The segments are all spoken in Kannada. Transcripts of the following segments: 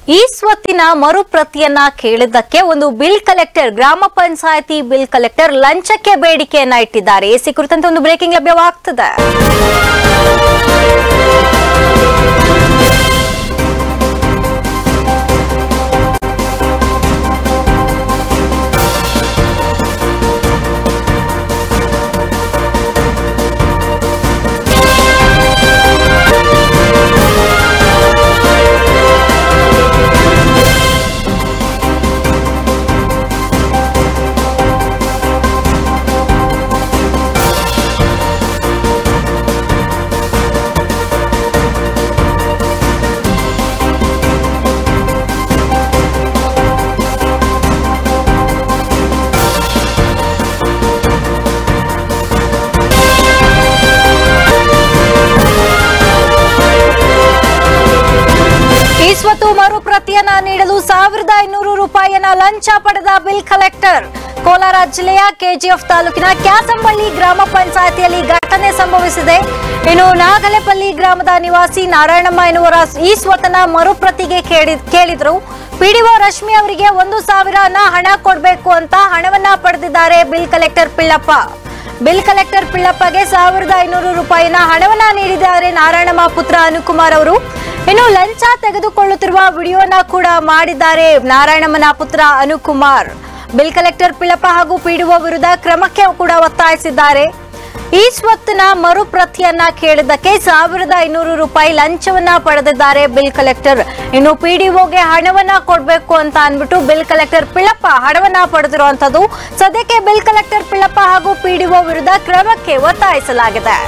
ಈ ಸ್ವತ್ತಿನ ಮರುಪ್ರತಿಯನ್ನ ಕೇಳಿದ್ದಕ್ಕೆ ಒಂದು ಬಿಲ್ ಕಲೆಕ್ಟರ್ ಗ್ರಾಮ ಪಂಚಾಯಿತಿ ಬಿಲ್ ಕಲೆಕ್ಟರ್ ಲಂಚಕ್ಕೆ ಬೇಡಿಕೆಯನ್ನ ಇಟ್ಟಿದ್ದಾರೆ. ಎಸಿ ಕುರಿತಂತೆ ಒಂದು ಬ್ರೇಕಿಂಗ್ ಲಭ್ಯವಾಗ್ತದೆ. ಸ್ವತ್ತು ಮರುಪ್ರತಿಯನ್ನ ನೀಡಲು 1500 ರೂಪಾಯಿಯನ್ನ ಲಂಚ ಪಡೆದ ಬಿಲ್ ಕಲೆಕ್ಟರ್. ಕೋಲಾರ ಜಿಲ್ಲೆಯ ಕೆಜಿಎಫ್ ತಾಲೂಕಿನ ಕ್ಯಾಸಂಬಳ್ಳಿ ಗ್ರಾಮ ಪಂಚಾಯಿತಿಯಲ್ಲಿ ಘಟನೆ ಸಂಭವಿಸಿದೆ. ಇನ್ನು ನಾಗಲೆಪಲ್ಲಿ ಗ್ರಾಮದ ನಿವಾಸಿ ನಾರಾಯಣಮ್ಮ ಎನ್ನುವರ ಈ ಸ್ವತ್ತನ್ನ ಮರುಪ್ರತಿಗೆ ಕೇಳಿದ್ರು. ಪಿಡಿಒ ರಶ್ಮಿ ಅವರಿಗೆ 1000 ಹಣ ಕೊಡಬೇಕು ಅಂತ ಹಣವನ್ನ ಪಡೆದಿದ್ದಾರೆ bill collector Pillappa. Bill collector ಪಿಳ್ಳಪ್ಪಗೆ 1500 ರೂಪಾಯಿನ ಹಣವನ್ನ ನೀಡಿದ್ದಾರೆ ನಾರಾಯಣಮ್ಮ ಪುತ್ರ ಅನುಕುಮಾರ್ ಅವರು. ಇನ್ನು ಲಂಚ ತೆಗೆದುಕೊಳ್ಳುತ್ತಿರುವ ವಿಡಿಯೋನ ಕೂಡ ಮಾಡಿದ್ದಾರೆ ನಾರಾಯಣಮ್ಮನ ಪುತ್ರ ಅನುಕುಮಾರ್. ಬಿಲ್ ಕಲೆಕ್ಟರ್ ಪಿಳ್ಳಪ್ಪ ಹಾಗೂ ಪಿಡಿಒ ವಿರುದ್ಧ ಕ್ರಮಕ್ಕೆ ಕೂಡ ಒತ್ತಾಯಿಸಿದ್ದಾರೆ. ಈ ಸ್ವತ್ತಿನ ಮರುಪ್ರತಿಯನ್ನ ಕೇಳಿದ್ದಕ್ಕೆ 1500 ರೂಪಾಯಿ ಲಂಚವನ್ನ ಪಡೆದಿದ್ದಾರೆ ಬಿಲ್ ಕಲೆಕ್ಟರ್. ಇನ್ನು ಪಿಡಿಒಗೆ ಹಣವನ್ನ ಕೊಡಬೇಕು ಅಂತ ಅಂದ್ಬಿಟ್ಟು ಬಿಲ್ ಕಲೆಕ್ಟರ್ ಪಿಳ್ಳಪ್ಪ ಹಣವನ್ನ ಪಡೆದಿರುವಂತದ್ದು. ಸದ್ಯಕ್ಕೆ ಬಿಲ್ ಕಲೆಕ್ಟರ್ ಪಿಳ್ಳಪ್ಪ ಹಾಗೂ ಪಿಡಿಒ ವಿರುದ್ಧ ಕ್ರಮಕ್ಕೆ ಒತ್ತಾಯಿಸಲಾಗಿದೆ.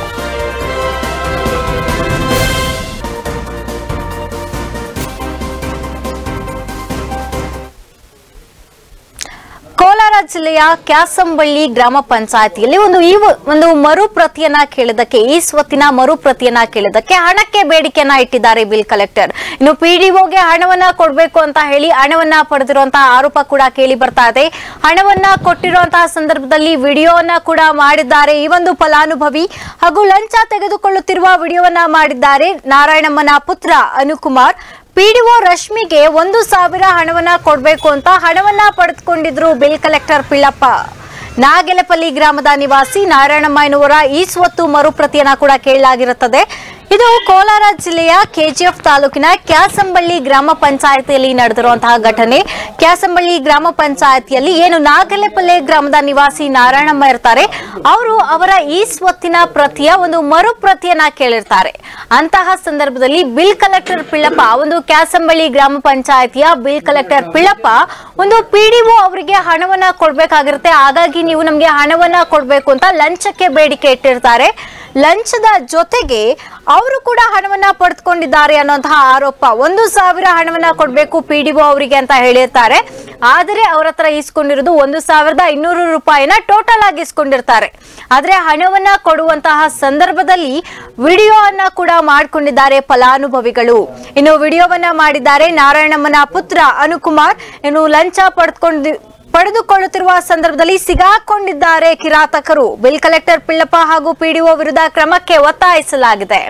ಕೋಲಾರ ಜಿಲ್ಲೆಯ ಕ್ಯಾಸಂಬಳ್ಳಿ ಗ್ರಾಮ ಪಂಚಾಯಿತಿಯಲ್ಲಿ ಒಂದು ಮರುಪ್ರತಿಯನ್ನ ಕೇಳಿದಕ್ಕೆ ಈ ಸ್ವತ್ತಿನ ಮರುಪ್ರತಿಯನ್ನ ಕೇಳಿದಕ್ಕೆ ಹಣಕ್ಕೆ ಬೇಡಿಕೆಯನ್ನ ಇಟ್ಟಿದ್ದಾರೆ ಬಿಲ್ ಕಲೆಕ್ಟರ್. ಇನ್ನು ಪಿಡಿಒಗೆ ಹಣವನ್ನ ಕೊಡಬೇಕು ಅಂತ ಹೇಳಿ ಹಣವನ್ನ ಪಡೆದಿರುವಂತಹ ಆರೋಪ ಕೂಡ ಕೇಳಿ ಬರ್ತಾ ಇದೆ. ಹಣವನ್ನ ಕೊಟ್ಟಿರುವಂತಹ ಸಂದರ್ಭದಲ್ಲಿ ವಿಡಿಯೋವನ್ನ ಕೂಡ ಮಾಡಿದ್ದಾರೆ ಈ ಒಂದು ಫಲಾನುಭವಿ ಹಾಗೂ ಲಂಚ ತೆಗೆದುಕೊಳ್ಳುತ್ತಿರುವ ವಿಡಿಯೋವನ್ನ ಮಾಡಿದ್ದಾರೆ ನಾರಾಯಣಮ್ಮನ ಪುತ್ರ ಅನುಕುಮಾರ್. ಪಿಡಿಒ ರಶ್ಮಿಗೆ 1000 ಹಣವನ್ನ ಕೊಡಬೇಕು ಅಂತ ಹಣವನ್ನ ಪಡೆದುಕೊಂಡಿದ್ರು ಬಿಲ್ ಕಲೆಕ್ಟರ್ ಪಿಳ್ಳಪ್ಪ. ನಾಗಲೆಪಲ್ಲಿ ಗ್ರಾಮದ ನಿವಾಸಿ ನಾರಾಯಣಮ್ಮ ಎನ್ನುವರ ಈ ಸ್ವತ್ತು ಮರುಪ್ರತಿಯನ್ನ ಕೂಡ ಕೇಳಲಾಗಿರುತ್ತದೆ. ಇದು ಕೋಲಾರ ಜಿಲ್ಲೆಯ ಕೆಜಿಎಫ್ ತಾಲೂಕಿನ ಕ್ಯಾಸಂಬಳ್ಳಿ ಗ್ರಾಮ ಪಂಚಾಯಿತಿಯಲ್ಲಿ ನಡೆದಿರುವಂತಹ ಘಟನೆ. ಕ್ಯಾಸಂಬಳ್ಳಿ ಗ್ರಾಮ ಪಂಚಾಯಿತಿಯಲ್ಲಿ ಏನು ನಾಗಲೆಪಲ್ಲಿ ಗ್ರಾಮದ ನಿವಾಸಿ ನಾರಾಯಣಮ್ಮ ಇರ್ತಾರೆ, ಅವರು ಅವರ ಈ ಸ್ವತ್ತಿನ ಪ್ರತಿಯ ಒಂದು ಮರುಪ್ರತಿಯನ್ನ ಕೇಳಿರ್ತಾರೆ. ಅಂತಹ ಸಂದರ್ಭದಲ್ಲಿ ಬಿಲ್ ಕಲೆಕ್ಟರ್ ಪಿಳ್ಳಪ್ಪ ಒಂದು ಕ್ಯಾಸಂಬಳ್ಳಿ ಗ್ರಾಮ ಪಂಚಾಯಿತಿಯ ಬಿಲ್ ಕಲೆಕ್ಟರ್ ಪಿಳ್ಳಪ್ಪ ಒಂದು ಪಿಡಿಒ ಅವರಿಗೆ ಹಣವನ್ನ ಕೊಡ್ಬೇಕಾಗಿರುತ್ತೆ. ಹಾಗಾಗಿ ನೀವು ನಮ್ಗೆ ಹಣವನ್ನ ಕೊಡ್ಬೇಕು ಅಂತ ಲಂಚಕ್ಕೆ ಬೇಡಿಕೆ ಇಟ್ಟಿರ್ತಾರೆ. ಲಂಚದ ಜೊತೆಗೆ ಅವರು ಕೂಡ ಹಣವನ್ನ ಪಡೆದುಕೊಂಡಿದ್ದಾರೆ ಅನ್ನುವಂತಹ ಆರೋಪ. 1000 ಹಣವನ್ನ ಕೊಡಬೇಕು ಪಿಡಿಒ ಅವರಿಗೆ ಅಂತ ಹೇಳಿರ್ತಾರೆ. ಆದರೆ ಅವರ ಹತ್ರ ಇಸ್ಕೊಂಡಿರೋದು 1200 ರೂಪಾಯಿನ ಟೋಟಲ್ ಆಗಿ ಇಸ್ಕೊಂಡಿರ್ತಾರೆ. ಆದ್ರೆ ಹಣವನ್ನ ಕೊಡುವಂತಹ ಸಂದರ್ಭದಲ್ಲಿ ವಿಡಿಯೋವನ್ನ ಕೂಡ ಮಾಡ್ಕೊಂಡಿದ್ದಾರೆ ಫಲಾನುಭವಿಗಳು. ಇನ್ನು ವಿಡಿಯೋವನ್ನ ಮಾಡಿದ್ದಾರೆ ನಾರಾಯಣಮ್ಮನ ಪುತ್ರ ಅನುಕುಮಾರ್. ಇನ್ನು ಲಂಚ ಪಡೆದುಕೊಳ್ಳುತ್ತಿರುವ ಸಂದರ್ಭದಲ್ಲಿ ಸಿಗಾಕೊಂಡಿದ್ದಾರೆ ಕಿರಾತಕರು. ಬಿಲ್ ಕಲೆಕ್ಟರ್ ಪಿಳ್ಳಪ್ಪ ಹಾಗೂ ಪಿಡಿಒ ವಿರುದ್ಧ ಕ್ರಮಕ್ಕೆ ಒತ್ತಾಯಿಸಲಾಗಿದೆ.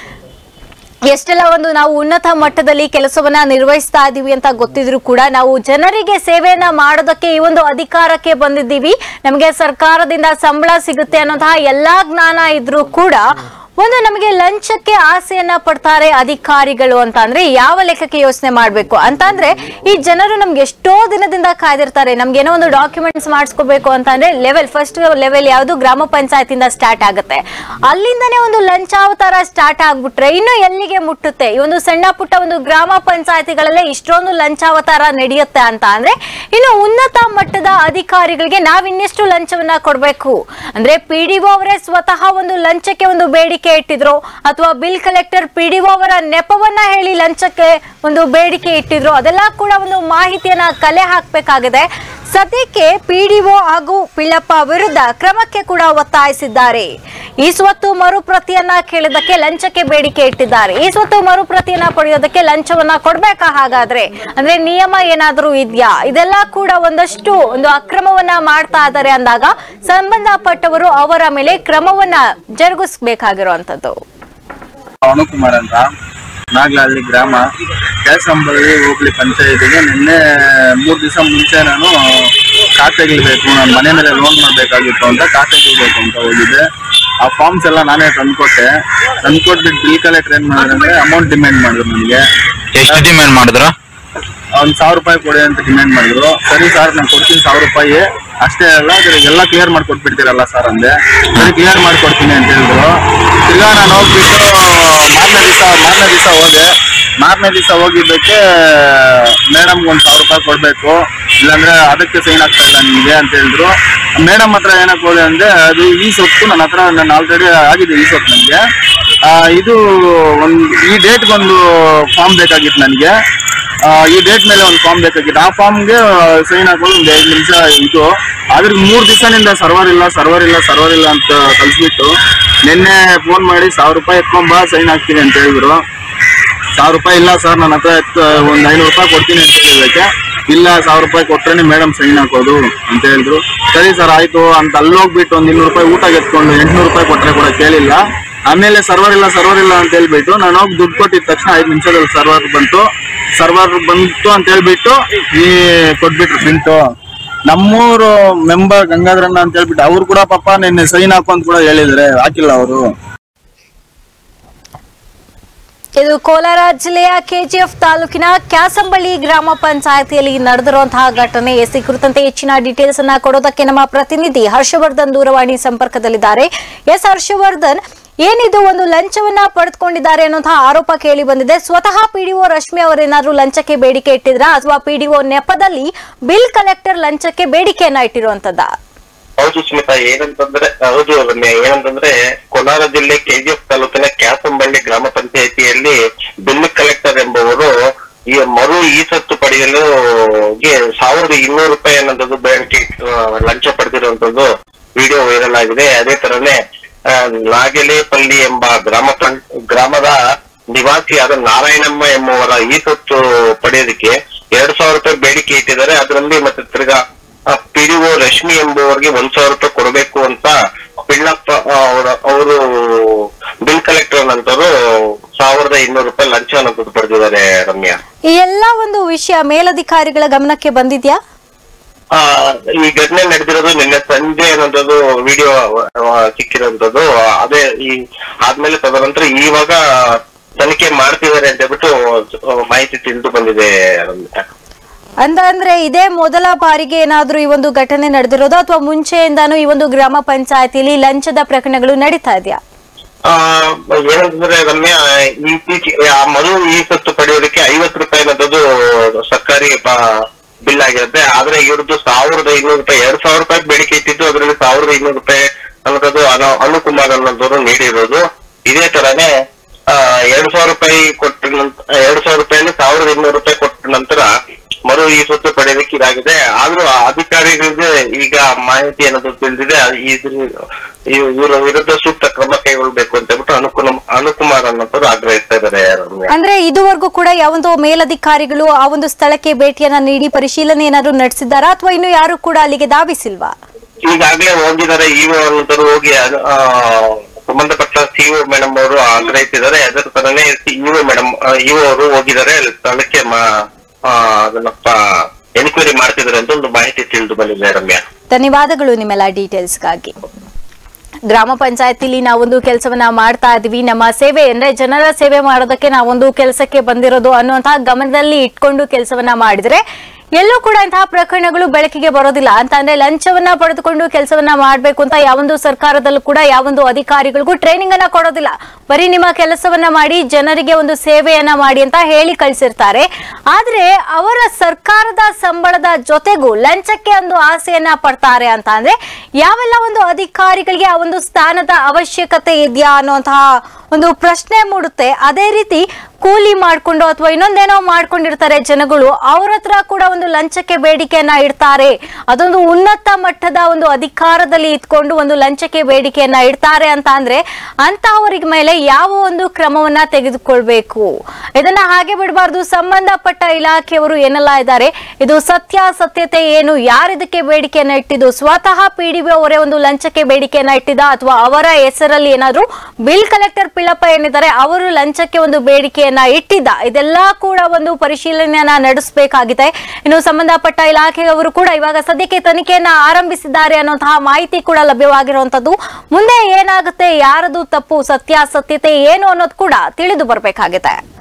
ಎಷ್ಟೆಲ್ಲ ನಾವು ಉನ್ನತ ಮಟ್ಟದಲ್ಲಿ ಕೆಲಸವನ್ನ ನಿರ್ವಹಿಸ್ತಾ ಇದೀವಿ ಅಂತ ಗೊತ್ತಿದ್ರು ಕೂಡ ನಾವು ಜನರಿಗೆ ಸೇವೆಯನ್ನ ಮಾಡೋದಕ್ಕೆ ಈ ಒಂದು ಅಧಿಕಾರಕ್ಕೆ ಬಂದಿದ್ದೀವಿ. ನಮಗೆ ಸರ್ಕಾರದಿಂದ ಸಂಬಳ ಸಿಗುತ್ತೆ ಅನ್ನೋಂತಹ ಎಲ್ಲಾ ಜ್ಞಾನ ಇದ್ರೂ ಕೂಡ ನಮಗೆ ಲಂಚಕ್ಕೆ ಆಸೆಯನ್ನ ಪಡ್ತಾರೆ ಅಧಿಕಾರಿಗಳು ಅಂತ ಅಂದ್ರೆ ಯಾವ ಲೆಕ್ಕಕ್ಕೆ ಯೋಚನೆ ಮಾಡ್ಬೇಕು ಅಂತ ಅಂದ್ರೆ ಈ ಜನರು ನಮ್ಗೆ ಎಷ್ಟೋ ದಿನದಿಂದ ಕಾಯ್ದಿರ್ತಾರೆ. ನಮ್ಗೆ ಏನೋ ಒಂದು ಡಾಕ್ಯುಮೆಂಟ್ಸ್ ಮಾಡಿಸ್ಕೋಬೇಕು ಅಂತ ಅಂದ್ರೆ ಫಸ್ಟ್ ಲೆವೆಲ್ ಯಾವುದು ಗ್ರಾಮ ಪಂಚಾಯತಿಯಿಂದ ಸ್ಟಾರ್ಟ್ ಆಗುತ್ತೆ. ಅಲ್ಲಿಂದನೇ ಒಂದು ಲಂಚಾವತಾರ ಸ್ಟಾರ್ಟ್ ಆಗ್ಬಿಟ್ರೆ ಇನ್ನು ಎಲ್ಲಿಗೆ ಮುಟ್ಟುತ್ತೆ? ಈ ಒಂದು ಸಣ್ಣ ಪುಟ್ಟ ಒಂದು ಗ್ರಾಮ ಪಂಚಾಯತಿಗಳಲ್ಲೇ ಇಷ್ಟೊಂದು ಲಂಚಾವತಾರ ನಡೆಯುತ್ತೆ ಅಂತ ಅಂದ್ರೆ ಇನ್ನು ಉನ್ನತ ಮಟ್ಟದ ಅಧಿಕಾರಿಗಳಿಗೆ ನಾವಿನ್ನೆಷ್ಟು ಲಂಚವನ್ನ ಕೊಡ್ಬೇಕು ಅಂದ್ರೆ ಪಿಡಿಒ ಅವರೇ ಸ್ವತಃ ಒಂದು ಲಂಚಕ್ಕೆ ಒಂದು ಬೇಡಿಕೆ ಇಟ್ಟಿದ್ರು ಅಥವಾ ಬಿಲ್ ಕಲೆಕ್ಟರ್ ಪಿಡಿಒ ಅವರ ನೆಪವನ್ನ ಹೇಳಿ ಲಂಚಕ್ಕೆ ಒಂದು ಬೇಡಿಕೆ ಇಟ್ಟಿದ್ರು, ಅದೆಲ್ಲ ಕೂಡ ಒಂದು ಮಾಹಿತಿಯನ್ನ ಕಲೆ ಹಾಕಬೇಕಾಗಿದೆ. ಸದ್ಯಕ್ಕೆ ಪಿಡಿಒ ಹಾಗೂ ಪಿಳ್ಳಪ್ಪ ವಿರುದ್ಧ ಕ್ರಮಕ್ಕೆ ಕೂಡ ಒತ್ತಾಯಿಸಿದ್ದಾರೆ. ಈ ಸ್ವತ್ತು ಮರುಪ್ರತಿಯನ್ನ ಕೇಳಿದಕ್ಕೆ ಲಂಚಕ್ಕೆ ಬೇಡಿಕೆ ಇಟ್ಟಿದ್ದಾರೆ. ಈ ಸ್ವತ್ತು ಮರುಪ್ರತಿಯನ್ನ ಪಡೆಯೋದಕ್ಕೆ ಲಂಚವನ್ನ ಕೊಡ್ಬೇಕಾ? ಹಾಗಾದ್ರೆ ಅಂದ್ರೆ ನಿಯಮ ಏನಾದ್ರೂ ಇದ್ಯಾ? ಇದೆಲ್ಲ ಕೂಡ ಒಂದು ಅಕ್ರಮವನ್ನ ಮಾಡ್ತಾ ಇದ್ದಾರೆ ಅಂದಾಗ ಸಂಬಂಧಪಟ್ಟವರು ಅವರ ಮೇಲೆ ಕ್ರಮವನ್ನ ಜರುಗಿಸಬೇಕಾಗಿರುವಂತದ್ದು. ಅನುಕುಮಾರ್ ಅಂತ ನಾಗ್ಲಹಳ್ಳಿ ಗ್ರಾಮ ಕ್ಯಾಸಂಬಳ್ಳಿ ಹೋಬಳಿ ಪಂಚಾಯತಿಗೆ ನಿನ್ನೆ 3 ದಿವಸ ಮುಂಚೆ ನಾನು ಖಾತೆಗಿಳ್ಬೇಕು, ನನ್ನ ಮನೆ ಮೇಲೆ ಲೋನ್ ಮಾಡಬೇಕಾಗಿತ್ತು ಅಂತ ಖಾತೆಗಿಳ್ಬೇಕು ಅಂತ ಹೋಗಿದ್ದೆ. ಆ ಫಾರ್ಮ್ಸ್ ಎಲ್ಲ ನಾನೇ ತಂದ್ಕೊಟ್ಬಿಟ್ಟು ಬಿಲ್ ಕಲೆಕ್ಟರ್ ಏನ್ ಮಾಡಿದ್ರೆ ಅಮೌಂಟ್ ಡಿಮ್ಯಾಂಡ್ ಮಾಡಿದ್ರು. ನನಗೆ ಎಷ್ಟು ಡಿಮ್ಯಾಂಡ್ ಮಾಡಿದ್ರು? ಒಂದು 1000 ರೂಪಾಯಿ ಕೊಡಿ ಅಂತ ಡಿಮ್ಯಾಂಡ್ ಮಾಡಿದ್ರು. ಸರಿ ಸರ್ ನಾನು ಕೊಡ್ತೀನಿ 1000 ರೂಪಾಯಿ, ಅಷ್ಟೇ ಅಲ್ಲ ಎಲ್ಲ ಕ್ಲಿಯರ್ ಮಾಡ್ಕೊಟ್ಬಿಡ್ತೀರಲ್ಲ ಸರ್ ಅಂದೆ. ಸರಿ ಕ್ಲಿಯರ್ ಮಾಡ್ಕೊಡ್ತೀನಿ ಅಂತ ಹೇಳಿದ್ರು. ತಿರ್ಗಾ ನಾನು ಹೋಗ್ಬಿಟ್ಟು ಮಾರನೇ ದಿವಸ ಹೋಗಿದ್ದಕ್ಕೆ ಮೇಡಮ್ಗೆ ಒಂದು 1000 ರೂಪಾಯಿ ಕೊಡ್ಬೇಕು, ಇಲ್ಲಾಂದ್ರೆ ಅದಕ್ಕೆ ಸೈನ್ ಆಗ್ತಾ ಇಲ್ಲ ನಿಮಗೆ ಅಂತ ಹೇಳಿದ್ರು. ಮೇಡಮ್ ಹತ್ರ ಏನಕ್ಕೆ ಹೋದೆ ಅಂದ್ರೆ ಅದು ಈ ಸೊಪ್ಪು ನನ್ನ ಹತ್ರ ನಾನು ಆಲ್ರೆಡಿ ಆಗಿದೆ. ಈ ಸೊಪ್ಪು ನನಗೆ ಇದು ಈ ಡೇಟ್ಗೊಂದು ಫಾರ್ಮ್ ಬೇಕಾಗಿತ್ತು ನನಗೆ. ಈ ಡೇಟ್ ಮೇಲೆ ಒಂದು ಫಾರ್ಮ್ ಬೇಕಾಗಿತ್ತು. ಆ ಫಾರ್ಮ್ಗೆ ಸೈನ್ ಹಾಕೊಂಡು ಒಂದು 5 ನಿಮಿಷ ಇತ್ತು. ಆದ್ರೆ 3 ದಿವಸದಿಂದ ಸರ್ವರ್ ಇಲ್ಲ ಅಂತ ಕಳಿಸ್ಬಿಟ್ಟು ನಿನ್ನೆ ಫೋನ್ ಮಾಡಿ 1000 ರೂಪಾಯಿ ಎತ್ಕೊಂಬ ಸೈನ್ ಹಾಕ್ತೀನಿ ಅಂತ ಹೇಳಿದ್ರು. 1000 ರೂಪಾಯಿ ಇಲ್ಲ ಸರ್ ನನ್ನ ಹತ್ರ ಒಂದು 500 ರೂಪಾಯಿ ಕೊಡ್ತೀನಿ ಅಂತ ಹೇಳಿದಕ್ಕೆ, ಇಲ್ಲ 1000 ರೂಪಾಯಿ ಕೊಟ್ರೆ ಮೇಡಮ್ ಸೈನ್ ಹಾಕೋದು ಅಂತ ಹೇಳಿದ್ರು. ಸರಿ ಸರ್ ಆಯ್ತು ಅಂತ ಅಲ್ಲಿ ಹೋಗ್ಬಿಟ್ಟು ಒಂದು 200 ರೂಪಾಯಿ ಊಟ ಎತ್ಕೊಂಡು 800 ರೂಪಾಯಿ ಕೊಟ್ಟರೆ ಕೂಡ ಕೇಳಿಲ್ಲ. ಆಮೇಲೆ ಸರ್ವರ್ ಇಲ್ಲ ಅಂತ ಹೇಳ್ಬಿಟ್ಟು ನಾನು ಹೋಗಿ ದುಡ್ಡು ಕೊಟ್ಟಿದ ತಕ್ಷಣ 5 ನಿಮಿಷದಲ್ಲಿ ಸರ್ವರ್ ಬಂತು ಅಂತ ಹೇಳ್ಬಿಟ್ಟು ಕೊಟ್ಬಿಟ್ರು ಪ್ರಿಂಟು. ನಮ್ಮೂರು ಮೆಂಬರ್ ಗಂಗಾಧರಣ್ಣ ಅಂತ ಹೇಳ್ಬಿಟ್ಟು ಅವ್ರು ಕೂಡ ಪಾಪ ನಿನ್ನೆ ಸೈನ್ ಹಾಕು ಅಂತ ಕೂಡ ಹೇಳಿದ್ರೆ ಹಾಕಿಲ್ಲ ಅವರು. ಇದು ಕೋಲಾರ ಜಿಲ್ಲೆಯ ಕೆಜಿಎಫ್ ತಾಲೂಕಿನ ಕ್ಯಾಸಂಬಳ್ಳಿ ಗ್ರಾಮ ಪಂಚಾಯತಿಯಲ್ಲಿ ನಡೆದಿರುವಂತಹ ಘಟನೆ. ಈ ಕುರಿತಂತೆ ಹೆಚ್ಚಿನ ಡೀಟೇಲ್ಸ್ ಅನ್ನ ಕೊಡೋದಕ್ಕೆ ನಮ್ಮ ಪ್ರತಿನಿಧಿ ಹರ್ಷವರ್ಧನ್ ದೂರವಾಣಿ ಸಂಪರ್ಕದಲ್ಲಿದ್ದಾರೆ. ಎಸ್ ಹರ್ಷವರ್ಧನ್, ಏನಿದು ಒಂದು ಲಂಚವನ್ನ ಪಡೆದುಕೊಂಡಿದ್ದಾರೆ ಅನ್ನುವಂತಹ ಆರೋಪ ಕೇಳಿ ಬಂದಿದೆ. ಸ್ವತಃ ಪಿಡಿಒ ರಶ್ಮಿ ಅವರೇನಾದ್ರೂ ಲಂಚಕ್ಕೆ ಬೇಡಿಕೆ ಇಟ್ಟಿದ್ರಾ ಅಥವಾ ಪಿಡಿಒ ನೆಪದಲ್ಲಿ ಬಿಲ್ ಕಲೆಕ್ಟರ್ ಲಂಚಕ್ಕೆ ಬೇಡಿಕೆಯನ್ನ ಇಟ್ಟಿರುವಂತದ್ದ? ಹೌದು ಸ್ಮಿತಾ, ಏನಂತಂದ್ರೆ ಕೋಲಾರ ಜಿಲ್ಲೆ ಕೆಜಿಎಫ್ ತಾಲೂಕಿನ ಕ್ಯಾಸಂಬಳ್ಳಿ ಗ್ರಾಮ ಪಂಚಾಯಿತಿಯಲ್ಲಿ ಬಿಲ್ ಕಲೆಕ್ಟರ್ ಎಂಬುವರು ಈ ಮರು ಈಸತ್ತು ಪಡೆಯಲು 1200 ರೂಪಾಯಿ ಅನ್ನೋದು ಬೇಡಿಕೆ ಲಂಚ ಪಡೆದಿರುವಂತದ್ದು ವಿಡಿಯೋ ವೈರಲ್ ಆಗಿದೆ. ಅದೇ ತರನೇ ನಾಗಲೇಪಲ್ಲಿ ಎಂಬ ಗ್ರಾಮದ ನಿವಾಸಿಯಾದ ನಾರಾಯಣಮ್ಮ ಎಂಬುವರ ಈಸತ್ತು ಪಡೆಯೋದಕ್ಕೆ 2000 ರೂಪಾಯಿ ಬೇಡಿಕೆ ಇಟ್ಟಿದ್ದಾರೆ. ಅದರಲ್ಲಿ ಮತ್ತೆ ತಿರ್ಗಾ ಪಿಡಿಒ ರಶ್ಮಿ ಎಂಬುವರಿಗೆ 1000 ರೂಪಾಯಿ ಕೊಡಬೇಕು ಅಂತ ಪಿಳ್ಳಪ್ಪ ಅವರು ಬಿಲ್ ಕಲೆಕ್ಟರ್ ನಂತರು 1200 ರೂಪಾಯಿ ಲಂಚ ಅನ್ನೋದು ಪಡೆದಿದ್ದಾರೆ. ರಮ್ಯಾ, ಈ ಎಲ್ಲಾ ಒಂದು ವಿಷಯ ಮೇಲಧಿಕಾರಿಗಳ ಗಮನಕ್ಕೆ ಬಂದಿದ್ಯಾ? ಈ ಘಟನೆ ನಡೆದಿರೋದು ನಿನ್ನೆ ಸಂಜೆ ಅನ್ನೋದು ವಿಡಿಯೋ ಸಿಕ್ಕಿರೋಂಥದ್ದು. ಅದೇ ಆದ್ಮೇಲೆ ತದನಂತರ ಇವಾಗ ತನಿಖೆ ಮಾಡ್ತಿದ್ದಾರೆ ಅಂತ ಹೇಳ್ಬಿಟ್ಟು ಮಾಹಿತಿ ತಿಳಿದು ಬಂದಿದೆ. ಅಂದ್ರೆ ಇದೇ ಮೊದಲ ಬಾರಿಗೆ ಏನಾದ್ರೂ ಈ ಒಂದು ಘಟನೆ ನಡೆದಿರೋದು ಅಥವಾ ಮುಂಚೆಯಿಂದಾನು ಈ ಒಂದು ಗ್ರಾಮ ಪಂಚಾಯತಿಯಲ್ಲಿ ಲಂಚದ ಪ್ರಕರಣಗಳು ನಡೀತಾ ಇದೆಯಾ? ಏನಂತಂದ್ರೆ ರಮ್ಯಾ, ಮರು ಈಸತ್ತು ಪಡೆಯೋದಕ್ಕೆ 50 ರೂಪಾಯಿ ಅನ್ನೋದು ಸರ್ಕಾರಿ ಬಿಲ್ ಆಗಿರುತ್ತೆ. ಆದ್ರೆ ಇವ್ರದ್ದು 1500 ರೂಪಾಯಿ 2000 ರೂಪಾಯಿ ಬೇಡಿಕೆ ಇಟ್ಟಿದ್ದು, ಅದರಲ್ಲಿ 1500 ರೂಪಾಯಿ ಅನ್ನೋದು ಅನುಕುಮಾರ್ ಅನ್ನೋದವರು ನೀಡಿರೋದು. ಇದೇ ತರಾನೇ 2000 ರೂಪಾಯಿ ಕೊಟ್ಟ ನಂತರ 2000 ರೂಪಾಯಿಯಲ್ಲಿ 1200 ರೂಪಾಯಿ ಕೊಟ್ಟ ನಂತರ ಮರು ಈಸತ್ತು ಪಡೆಯೋದಕ್ಕೆ ಇದಾಗಿದೆ. ಆದ್ರೂ ಅಧಿಕಾರಿಗಳಿಗೆ ಈಗ ಮಾಹಿತಿ ಅನ್ನೋದು ತಿಳಿದಿದೆ. ಇವರ ವಿರುದ್ಧ ಸೂಕ್ತ ಕ್ರಮ ಕೈಗೊಳ್ಳಬೇಕು ಅಂತ ಹೇಳ್ಬಿಟ್ಟು ಅನುಕುಮಾರ್ ಅನ್ನೋರು ಆಗ್ರಹಿಸ್ತಾ ಇದ್ದಾರೆ. ಅಂದ್ರೆ ಇದುವರೆಗೂ ಕೂಡ ಯಾವೊಂದು ಮೇಲಧಿಕಾರಿಗಳು ಆ ಒಂದು ಸ್ಥಳಕ್ಕೆ ಭೇಟಿಯನ್ನ ನೀಡಿ ಪರಿಶೀಲನೆ ಏನಾದ್ರು ನಡೆಸಿದ್ದಾರಾ ಅಥವಾ ಇನ್ನು ಯಾರು ಕೂಡ ಅಲ್ಲಿಗೆ ಧಾವಿಸಿಲ್ವಾ? ಈಗಾಗಲೇ ಹೋಗಿದ್ದಾರೆ. ಇಒ ಅನ್ನೋರು ಹೋಗಿ ಸಂಬಂಧಪಟ್ಟ ಸಿಇಒ ಮೇಡಮ್ ಅವರು ಆಗ್ರಹಿಸಿದ್ದಾರೆ. ಅದರ ತರನೇ ಇಒ ಅವರು ಹೋಗಿದ್ದಾರೆ ಸ್ಥಳಕ್ಕೆ, ಅದನ್ನಪ್ಪ ಎನ್ಕ್ವೈರಿ ಮಾಡ್ತಿದ್ದಾರೆ ಅಂತ ಒಂದು ಮಾಹಿತಿ ತಿಳಿದು ಬಂದಿದೆ. ರಮ್ಯಾ, ಧನ್ಯವಾದಗಳು ನಿಮ್ಮೆಲ್ಲ ಡೀಟೇಲ್ಸ್ಗಾಗಿ. ಗ್ರಾಮ ಪಂಚಾಯತಿಲಿ ನಾವೊಂದು ಕೆಲಸವನ್ನ ಮಾಡ್ತಾ ಇದೀವಿ, ನಮ್ಮ ಸೇವೆ ಅಂದ್ರೆ ಜನರ ಸೇವೆ ಮಾಡೋದಕ್ಕೆ ನಾವೊಂದು ಕೆಲಸಕ್ಕೆ ಬಂದಿರೋದು ಅನ್ನುವಂತಹ ಗಮನದಲ್ಲಿ ಇಟ್ಕೊಂಡು ಕೆಲಸವನ್ನ ಮಾಡಿದ್ರೆ ಎಲ್ಲೂ ಕೂಡ ಇಂತಹ ಪ್ರಕರಣಗಳು ಬೆಳಕಿಗೆ ಬರೋದಿಲ್ಲ. ಅಂತ ಅಂದ್ರೆ ಲಂಚವನ್ನ ಪಡೆದುಕೊಂಡು ಕೆಲಸವನ್ನ ಮಾಡ್ಬೇಕು ಅಂತ ಯಾವೊಂದು ಸರ್ಕಾರದಲ್ಲೂ ಕೂಡ ಯಾವೊಂದು ಅಧಿಕಾರಿಗಳಿಗೂ ಟ್ರೈನಿಂಗ್ ಅನ್ನ ಕೊಡೋದಿಲ್ಲ. ಬರೀ ನಿಮ್ಮ ಕೆಲಸವನ್ನ ಮಾಡಿ ಜನರಿಗೆ ಒಂದು ಸೇವೆಯನ್ನ ಮಾಡಿ ಅಂತ ಹೇಳಿ ಕಳಿಸಿರ್ತಾರೆ. ಆದ್ರೆ ಅವರ ಸರ್ಕಾರದ ಸಂಬಳದ ಜೊತೆಗೂ ಲಂಚಕ್ಕೆ ಒಂದು ಆಸೆಯನ್ನ ಪಡ್ತಾರೆ ಅಂತ ಅಂದ್ರೆ ಯಾವೆಲ್ಲ ಒಂದು ಅಧಿಕಾರಿಗಳಿಗೆ ಆ ಒಂದು ಸ್ಥಾನದ ಅವಶ್ಯಕತೆ ಇದೆಯಾ ಅನ್ನುವಂತಹ ಒಂದು ಪ್ರಶ್ನೆ ಮೂಡುತ್ತೆ. ಅದೇ ರೀತಿ ಕೂಲಿ ಮಾಡ್ಕೊಂಡು ಅಥವಾ ಇನ್ನೊಂದೇನೋ ಮಾಡ್ಕೊಂಡಿರ್ತಾರೆ ಜನಗಳು, ಅವ್ರ ಹತ್ರ ಕೂಡ ಒಂದು ಲಂಚಕ್ಕೆ ಬೇಡಿಕೆಯನ್ನ ಇಡ್ತಾರೆ. ಅದೊಂದು ಉನ್ನತ ಮಟ್ಟದ ಒಂದು ಅಧಿಕಾರದಲ್ಲಿ ಇಟ್ಕೊಂಡು ಒಂದು ಲಂಚಕ್ಕೆ ಬೇಡಿಕೆಯನ್ನ ಇಡ್ತಾರೆ ಅಂತ ಅಂದ್ರೆ ಅಂತಹವರಿಗೆ ಮೇಲೆ ಯಾವ ಒಂದು ಕ್ರಮವನ್ನ ತೆಗೆದುಕೊಳ್ಬೇಕು, ಇದನ್ನ ಹಾಗೆ ಬಿಡಬಾರ್ದು. ಸಂಬಂಧಪಟ್ಟ ಇಲಾಖೆಯವರು ಏನೆಲ್ಲ ಇದ್ದಾರೆ, ಇದು ಸತ್ಯಾಸತ್ಯತೆ ಏನು, ಯಾರಿದಕ್ಕೆ ಬೇಡಿಕೆಯನ್ನ ಇಟ್ಟಿದ್ದು, ಸ್ವತಃ ಪಿಡಿಒ ಅವರೇ ಒಂದು ಲಂಚಕ್ಕೆ ಬೇಡಿಕೆಯನ್ನ ಇಟ್ಟಿದ್ದ ಅಥವಾ ಅವರ ಹೆಸರಲ್ಲಿ ಏನಾದ್ರು ಬಿಲ್ ಕಲೆಕ್ಟರ್ ಪಿಳ್ಳಪ್ಪ ಏನಿದ್ದಾರೆ ಅವರು ಲಂಚಕ್ಕೆ ಒಂದು ಬೇಡಿಕೆಯನ್ನ ಇಟ್ಟಿದ್ದ. ಇದೆಲ್ಲ ಕೂಡ ಒಂದು ಪರಿಶೀಲನೆಯನ್ನ ನಡೆಸಬೇಕಾಗಿದೆ. ಇನ್ನು ಸಂಬಂಧಪಟ್ಟ ಇಲಾಖೆಯವರು ಕೂಡ ಇವಾಗ ಸದ್ಯಕ್ಕೆ ತನಿಖೆಯನ್ನ ಆರಂಭಿಸಿದ್ದಾರೆ ಅನ್ನುವಂತಹ ಮಾಹಿತಿ ಕೂಡ ಲಭ್ಯವಾಗಿರುವಂತದ್ದು. ಮುಂದೆ ಏನಾಗುತ್ತೆ, ಯಾರದು ತಪ್ಪು, ಸತ್ಯಾಸತ್ಯತೆ ಏನು ಅನ್ನೋದು ಕೂಡ ತಿಳಿದು ಬರಬೇಕಾಗಿದೆ.